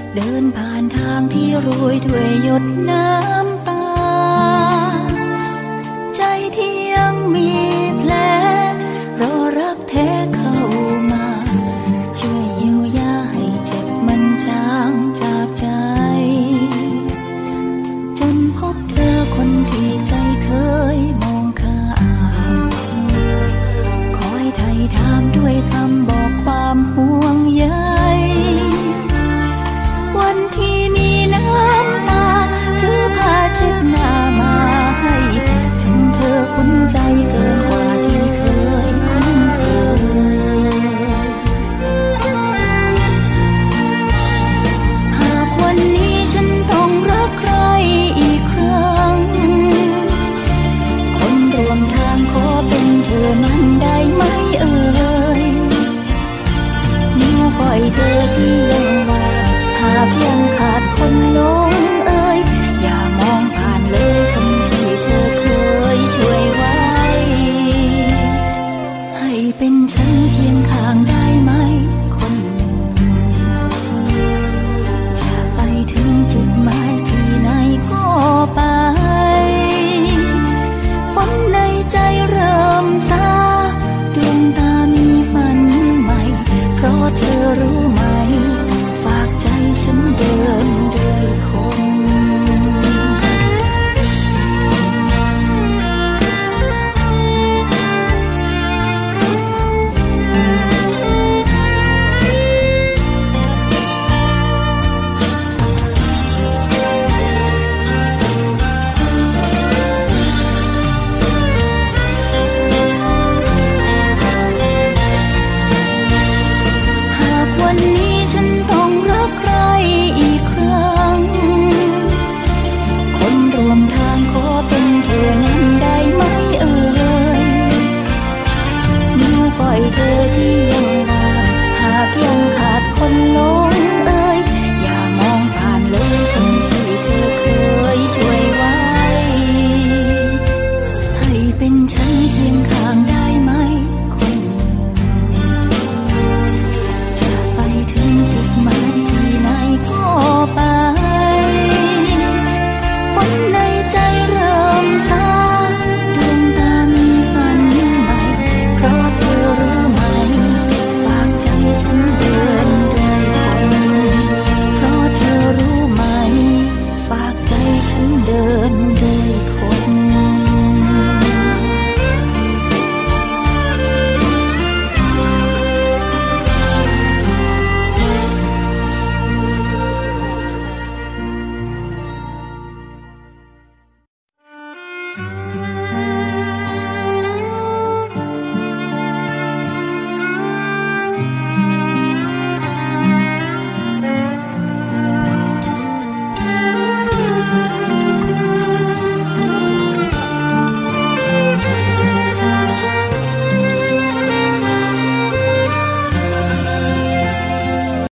เดินผ่านทางที่โรยด้วยหยดน้ำตาใจที่ยังมีแผลรอรักแท้เข้ามาช่วยเยียวยาให้เจ็บมันจางจากใจจนพบเธอคนที่ใจเคยมองข้ามคอยไถ่ถามด้วยคำบอกความห่วงใยวันที่มีน้ำตาถือผ้าเช็ดหน้ามาให้จนเธอคุ้นใจเกินกว่าที่เคยคุ้นเคยหากวันนี้ฉันต้องรักใครอีกครั้งคนร่วมทางขอเป็นเธอนั้นได้ไหมเอ่ยนิ้วก้อยเธอที่ยังว่าหากยังขาดคนหลงเอ่ยอย่ามองผ่านเลยคนที่เธอเคยช่วยไว้ให้เป็นฉันเคียงข้างได้ไหมคนหนึ่งจากไปถึงจุดหมายที่ไหนก็ไปฝันในใจเริ่มซาดวงตามีฝันใหม่เพราะเธอรู้ไหมฝากใจฉันเดิน